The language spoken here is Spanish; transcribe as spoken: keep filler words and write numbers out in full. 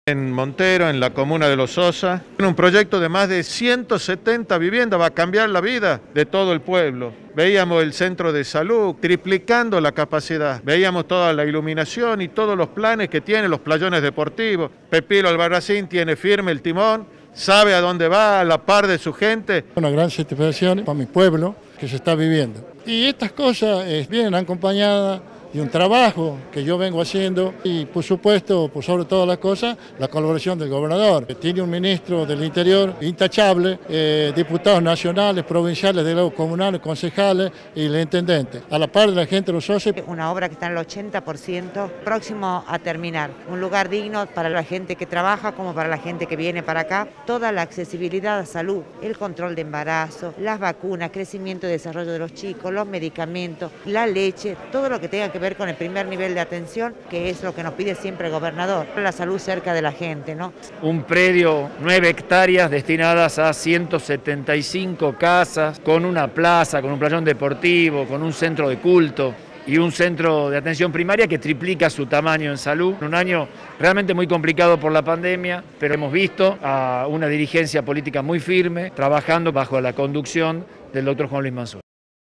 En Montero, en la comuna de Los Sosa, un proyecto de más de ciento setenta viviendas va a cambiar la vida de todo el pueblo. Veíamos el centro de salud triplicando la capacidad, veíamos toda la iluminación y todos los planes que tienen los playones deportivos. Pepilo Albarracín tiene firme el timón, sabe a dónde va, a la par de su gente. Una gran satisfacción para mi pueblo que se está viviendo. Y estas cosas eh, vienen acompañadas de un trabajo que yo vengo haciendo y por supuesto, por sobre todas las cosas, la colaboración del gobernador. Tiene un ministro del Interior intachable, eh, diputados nacionales, provinciales, delegados comunales, concejales y el intendente. A la par de la gente de Los Sosa. Una obra que está en el ochenta por ciento, próximo a terminar. Un lugar digno para la gente que trabaja como para la gente que viene para acá. Toda la accesibilidad a salud, el control de embarazo, las vacunas, crecimiento y desarrollo de los chicos, los medicamentos, la leche, todo lo que tenga que ver con el primer nivel de atención, que es lo que nos pide siempre el gobernador, la salud cerca de la gente, ¿no? Un predio, nueve hectáreas destinadas a ciento setenta y cinco casas, con una plaza, con un playón deportivo, con un centro de culto y un centro de atención primaria que triplica su tamaño en salud. Un año realmente muy complicado por la pandemia, pero hemos visto a una dirigencia política muy firme, trabajando bajo la conducción del doctor Juan Luis Manzur.